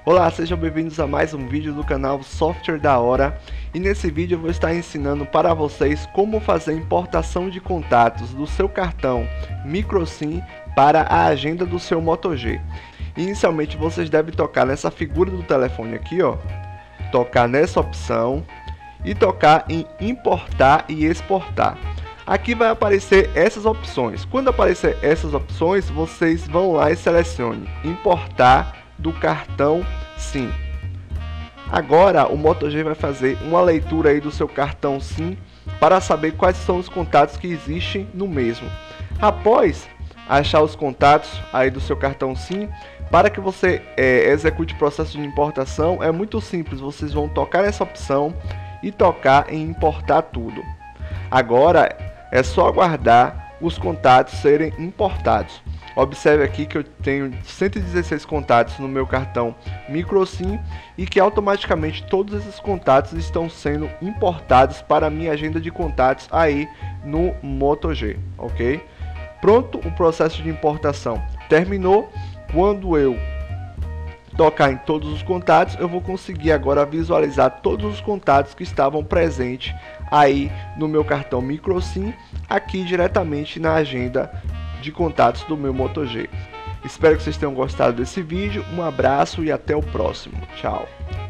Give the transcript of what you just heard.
Olá, sejam bem-vindos a mais um vídeo do canal Software da Hora. E nesse vídeo eu vou estar ensinando para vocês como fazer importação de contatos do seu cartão microSIM para a agenda do seu Moto G. Inicialmente vocês devem tocar nessa figura do telefone aqui, ó, tocar nessa opção e tocar em importar e exportar. Aqui vai aparecer essas opções. Quando aparecer essas opções, vocês vão lá e selecione importar do cartão SIM. Agora o Moto G vai fazer uma leitura aí do seu cartão SIM para saber quais são os contatos que existem no mesmo. Após achar os contatos aí do seu cartão SIM, para que você execute o processo de importação, é muito simples. Vocês vão tocar nessa opção e tocar em importar tudo. Agora é só aguardar os contatos serem importados. Observe aqui que eu tenho 116 contatos no meu cartão microSIM e que automaticamente todos esses contatos estão sendo importados para a minha agenda de contatos aí no Moto G, ok? Pronto, o processo de importação terminou. Quando eu tocar em todos os contatos, eu vou conseguir agora visualizar todos os contatos que estavam presentes aí no meu cartão microSIM, aqui diretamente na agenda de contatos do meu Moto G. Espero que vocês tenham gostado desse vídeo. Um abraço e até o próximo. Tchau.